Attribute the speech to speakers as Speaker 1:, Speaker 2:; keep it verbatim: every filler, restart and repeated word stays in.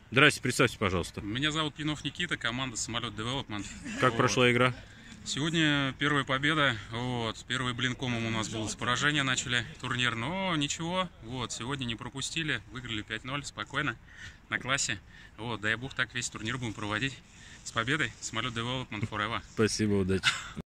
Speaker 1: Здрасте, представьте, пожалуйста.
Speaker 2: Меня зовут Пинов Никита, команда Самолет Девелопмент.
Speaker 1: Как
Speaker 2: вот.
Speaker 1: прошла игра?
Speaker 2: Сегодня первая победа. Вот. Первый блин комом у нас был с поражения, начали турнир. Но ничего, вот. Сегодня не пропустили, выиграли пять ноль, спокойно, на классе. Вот. Дай бог, так весь турнир будем проводить. С победой! Самолет Девелопмент Forever.
Speaker 1: Спасибо, удачи.